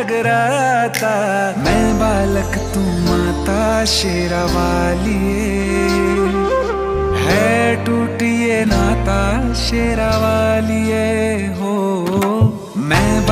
जगराता। मैं बालक तू माता शेरा वालिए, है टूटिए नाता शेरा वालिए हो।